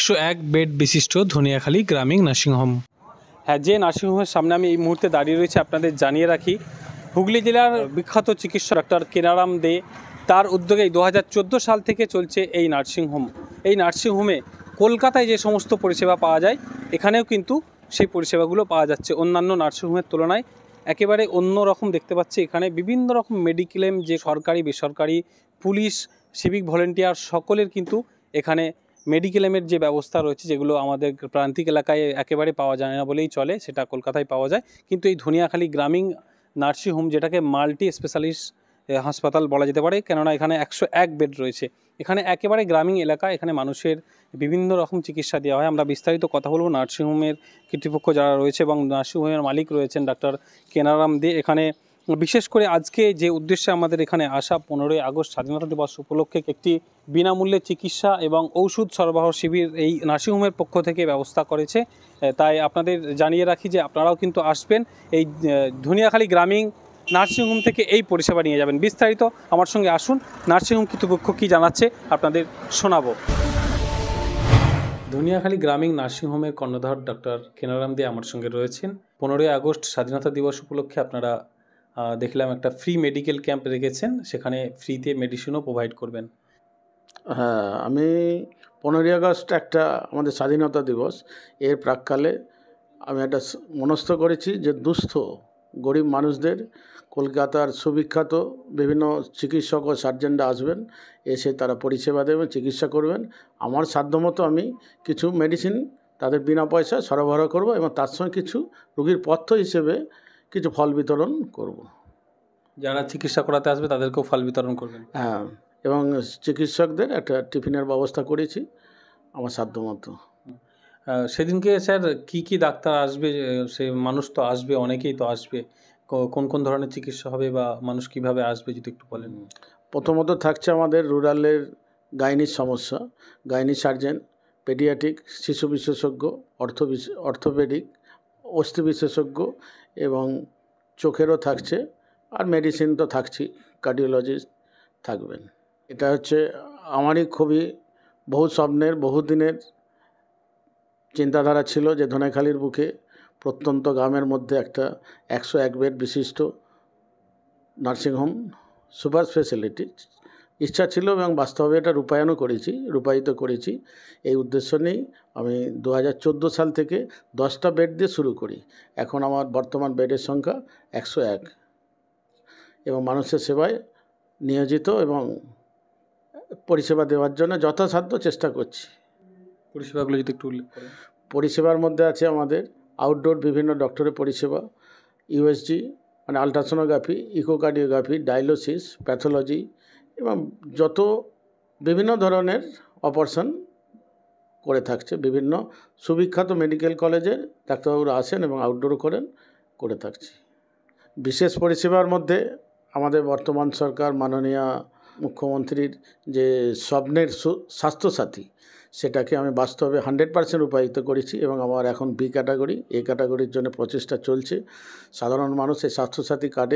101 bed বিশিষ্ট ধনিয়াখালী গ্রামীণ nursing home. হ্যাঁ, যে নার্সিংহোমের সামনে আমি এই মুহূর্তে দাঁড়িয়ে রয়েছি আপনাদের জানিয়ে রাখি, হুগলি জেলার বিখ্যাত চিকিৎসক ডক্টর কেনারাম দে তার উদ্যোগেই 2014 সাল থেকে চলছে এই নার্সিংহোম। এই নার্সিংহোমে কলকাতায় যে সমস্ত পরিষেবা পাওয়া যায় এখানেও কিন্তু সেই পরিষেবাগুলো পাওয়া যাচ্ছে। অন্যান্য নার্সিংহোমের তুলনায় একেবারে অন্য রকম দেখতে পাচ্ছি। এখানে বিভিন্ন রকম মেডিক্লেম, যে সরকারি বেসরকারি, পুলিশ, সিভিক ভলেন্টিয়ার সকলের কিন্তু এখানে মেডিক্লেমের যে ব্যবস্থা রয়েছে, যেগুলো আমাদের প্রান্তিক এলাকায় একেবারে পাওয়া যায় না বলেই চলে, সেটা কলকাতায় পাওয়া যায়। কিন্তু এই ধনিয়াখালী গ্রামীণ নার্সিংহোম, যেটাকে মাল্টি স্পেশালিস্ট হাসপাতাল বলা যেতে পারে, কেননা এখানে 101 বেড রয়েছে। এখানে একেবারে গ্রামীণ এলাকা, এখানে মানুষের বিভিন্ন রকম চিকিৎসা দেওয়া হয়। আমরা বিস্তারিত কথা বলবো নার্সিংহোমের কর্তৃপক্ষ যারা রয়েছে এবং নার্সিংহোমের মালিক রয়েছেন ডক্টর কেনারাম দে। এখানে বিশেষ করে আজকে যে উদ্দেশ্যে আমাদের এখানে আসা, 15ই আগস্ট স্বাধীনতা দিবস উপলক্ষে একটি বিনামূল্যে চিকিৎসা এবং ঔষধ সরবরাহ শিবির এই নার্সিংহোমের পক্ষ থেকে ব্যবস্থা করেছে। তাই আপনাদের জানিয়ে রাখি যে আপনারাও কিন্তু আসবেন, এই ধনিয়াখালী গ্রামীণ নার্সিংহোম থেকে এই পরিষেবা নিয়ে যাবেন। বিস্তারিত আমার সঙ্গে আসুন, নার্সিংহোম কর্তৃপক্ষ কী জানাচ্ছে আপনাদের শোনাবো। ধনিয়াখালী গ্রামীণ নার্সিংহোমের কর্ণধার ডক্টর কেনারাম দে আমার সঙ্গে রয়েছেন। 15ই আগস্ট স্বাধীনতা দিবস উপলক্ষে আপনারা দেখলাম একটা ফ্রি মেডিকেল ক্যাম্প রেখেছেন, সেখানে ফ্রিতে মেডিসিনও প্রোভাইড করবেন। হ্যাঁ, আমি 15ই আগস্ট একটা আমাদের স্বাধীনতা দিবস, এর প্রাককালে আমি একটা মনস্থ করেছি যে দুস্থ গরিব মানুষদের কলকাতার সুবিখ্যাত বিভিন্ন চিকিৎসক ও সার্জেনরা আসবেন, এসে তারা পরিষেবা দেবেন, চিকিৎসা করবেন। আমার সাধ্যমতো আমি কিছু মেডিসিন তাদের বিনা পয়সায় সরবরাহ করব এবং তার সঙ্গে কিছু রোগীর পথ্য হিসেবে কিছু ফল বিতরণ করব। যারা চিকিৎসা করাতে আসবে তাদেরকেও ফল বিতরণ করবেন? হ্যাঁ, এবং চিকিৎসকদের একটা টিফিনের ব্যবস্থা করেছি আমার সাধ্যমতো। সেদিনকে স্যার কি ডাক্তার আসবে? সে মানুষ তো আসবে, অনেকেই তো আসবে, কোন কোন ধরনের চিকিৎসা হবে বা মানুষ কিভাবে আসবে যদি একটু বলেন। প্রথমত থাকছে আমাদের রুরালের গাইনির সমস্যা, গাইনি সার্জেন, পেডিয়াট্রিক শিশু বিশেষজ্ঞ, অর্থোপেডিক, অস্থি বিশেষজ্ঞ এবং চোখেরও থাকছে, আর মেডিসিন তো থাকছি, কার্ডিওলজিস্ট থাকবেন। এটা হচ্ছে আমারই খুবই বহু স্বপ্নের, বহুদিনের চিন্তাধারা ছিল যে ধনেখালির বুকে প্রত্যন্ত গ্রামের মধ্যে একটা 101 বেড বিশিষ্ট নার্সিংহোম, সুপার স্পেশালিটি ইচ্ছা ছিল এবং বাস্তবে এটা রূপায়িত করেছি। এই উদ্দেশ্য নিয়েই আমি 2014 সাল থেকে 10টা বেড দিয়ে শুরু করি। এখন আমার বর্তমান বেডের সংখ্যা 101 এবং মানুষের সেবায় নিয়োজিত এবং পরিষেবা দেওয়ার জন্য যথাসাধ্য চেষ্টা করছি। পরিষেবাগুলো যদি একটু উল্লেখ করেন। পরিষেবার মধ্যে আছে আমাদের আউটডোর বিভিন্ন ডক্টরের পরিষেবা, ইউএসজি মানে আলট্রাসোনোগ্রাফি, ইকোকার্ডিওগ্রাফি, ডায়ালিসিস, প্যাথোলজি এবং যত বিভিন্ন ধরনের অপারেশন করে থাকছে। বিভিন্ন সুবিখ্যাত মেডিকেল কলেজের ডাক্তারবাবুরা আসেন এবং আউটডোরও করে থাকছি। বিশেষ পরিষেবার মধ্যে আমাদের বর্তমান সরকার মাননীয় মুখ্যমন্ত্রীর যে স্বপ্নের স্বাস্থ্যসাথী, সেটাকে আমি বাস্তবে 100% রূপায়িত করেছি এবং আমার এখন বি ক্যাটাগরি, এ ক্যাটাগরির জন্য প্রচেষ্টা চলছে। সাধারণ মানুষ এই স্বাস্থ্যসাথী কার্ডে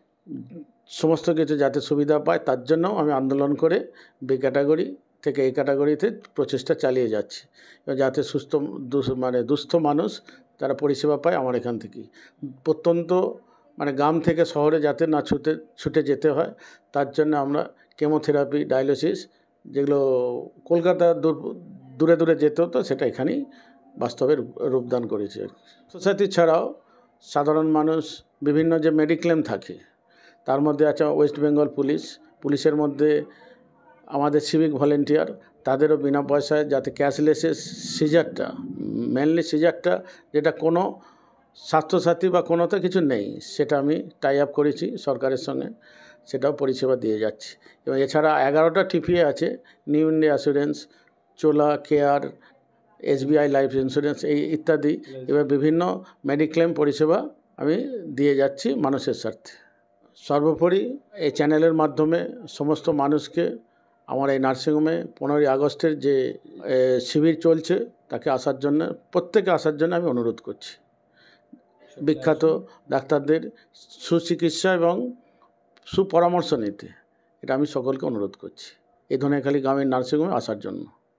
সমস্ত কিছু যাতে সুবিধা পায়, তার জন্যও আমি আন্দোলন করে বি ক্যাটাগরি থেকে এ ক্যাটাগরিতে প্রচেষ্টা চালিয়ে যাচ্ছি এবং যাতে দুস্থ মানুষ তারা পরিষেবা পায় আমার এখান থেকেই। প্রত্যন্ত গ্রাম থেকে শহরে যাতে না ছুটে যেতে হয়, তার জন্য আমরা কেমোথেরাপি, ডায়ালিসিস, যেগুলো কলকাতা দূরে দূরে যেতে হতো, সেটা এখানেই বাস্তবে রূপদান করেছে। সোসাইটি ছাড়াও সাধারণ মানুষ বিভিন্ন যে মেডিক্লেম থাকে, তার মধ্যে আছে ওয়েস্ট বেঙ্গল পুলিশের মধ্যে আমাদের সিভিক ভলেন্টিয়ার, তাদেরও বিনা পয়সায় যাতে ক্যাশলেসের সিজারটা, মেনলি সিজারটা যেটা কোনো স্বাস্থ্যসাথী বা কোনোতে কিছু নেই, সেটা আমি টাই আপ করেছি সরকারের সঙ্গে, সেটাও পরিষেবা দিয়ে যাচ্ছি। এবং এছাড়া 11টা টিপিএ আছে, new India assurance, Chola care, SBI life insurance এই ইত্যাদি, এবার বিভিন্ন মেডিক্লেম পরিষেবা আমি দিয়ে যাচ্ছি মানুষের স্বার্থে। সর্বোপরি এই চ্যানেলের মাধ্যমে সমস্ত মানুষকে আমার এই নার্সিংহোমে 15ই আগস্টের যে শিবির চলছে তাকে প্রত্যেকে আসার জন্য আমি অনুরোধ করছি। বিখ্যাত ডাক্তারদের সুচিকিৎসা এবং সুপরামর্শ নিতে এটা আমি সকলকে অনুরোধ করছি এই ধনিয়াখালী গ্রামীণ নার্সিংহোমে আসার জন্য।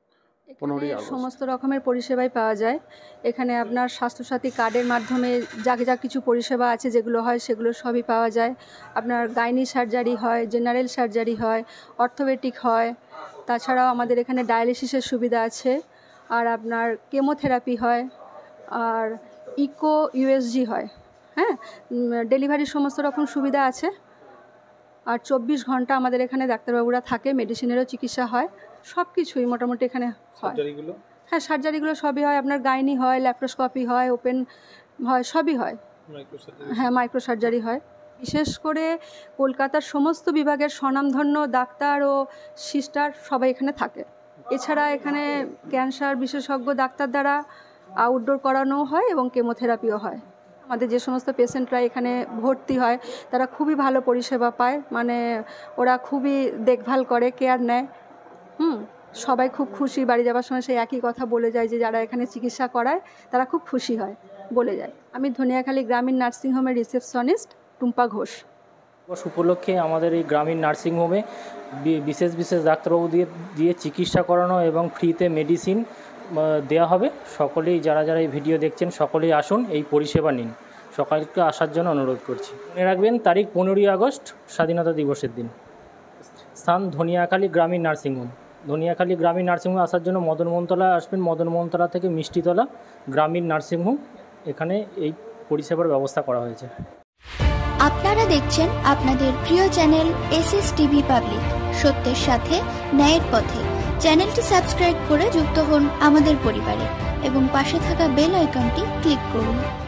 15ই এখানে আগস্ট। সমস্ত রকমের পরিষেবাই পাওয়া যায়। এখানে আপনার স্বাস্থ্যসাথী কার্ডের মাধ্যমে যা কিছু পরিষেবা আছে যেগুলো হয় সেগুলো সবই পাওয়া যায়। আপনার গাইনি সার্জারি হয়, জেনারেল সার্জারি হয়, অর্থোপেডিক হয়, তাছাড়াও আমাদের এখানে ডায়ালিসিসের সুবিধা আছে, আর আপনার কেমোথেরাপি হয়, আর ইকো ইউএসজি হয়। হ্যাঁ, ডেলিভারির সমস্ত রকম সুবিধা আছে। আর 24 ঘন্টা আমাদের এখানে ডাক্তারবাবুরা থাকে, মেডিসিনেরও চিকিৎসা হয়, সব কিছুই মোটামুটি এখানে হয়। সার্জারিগুলো হ্যাঁ, সার্জারিগুলো সবই হয়, আপনার গাইনি হয়, ল্যাপ্রোস্কোপি হয়, ওপেন হয়, সবই হয়। হ্যাঁ, মাইক্রো সার্জারি হয়। বিশেষ করে কলকাতার সমস্ত বিভাগের স্বনামধন্য ডাক্তার ও সিস্টার সবাই এখানে থাকে। এছাড়া এখানে ক্যান্সার বিশেষজ্ঞ ডাক্তার দ্বারা আউটডোর করানো হয় এবং কেমোথেরাপিও হয়। আমাদের যে সমস্ত পেশেন্টরা এখানে ভর্তি হয় তারা খুবই ভালো পরিষেবা পায়, মানে ওরা খুবই দেখভাল করে, কেয়ার নেয়। সবাই খুব খুশি, বাড়ি যাওয়ার সময় সেই একই কথা বলে যায় যে যারা এখানে চিকিৎসা করায় তারা খুব খুশি হয় বলে যায়। আমি ধনিয়াখালী গ্রামীণ নার্সিংহোমের রিসেপশনিস্ট টুম্পা ঘোষ। উপলক্ষে আমাদের এই গ্রামীণ নার্সিংহোমে বিশেষ ডাক্তারবাবু দিয়ে চিকিৎসা করানো এবং ফ্রিতে মেডিসিন দেওয়া হবে। সকলেই যারা এই ভিডিও দেখছেন সকলেই আসুন, এই পরিষেবা নিন। সকালকে আসার জন্য অনুরোধ করছি। মনে রাখবেন তারিখ 15ই আগস্ট, স্বাধীনতা দিবসের দিন। স্থান ধনিয়াখালী গ্রামীণ নার্সিংহোম। ধনিয়াখালী গ্রামীণ নার্সিংহোমে আসার জন্য মদনমতলা আসবেন, মদনমতলা থেকে মিষ্টিতলা গ্রামীণ নার্সিংহোম, এখানে এই পরিষেবার ব্যবস্থা করা হয়েছে। আপনারা দেখছেন আপনাদের প্রিয় চ্যানেল এসএস টিভি পাবলিক, সত্যের সাথে ন্যায়ের পথে। চ্যানেলটি সাবস্ক্রাইব করে যুক্ত হন আমাদের পরিবারে এবং পাশে থাকা বেল আইকনটি ক্লিক করুন।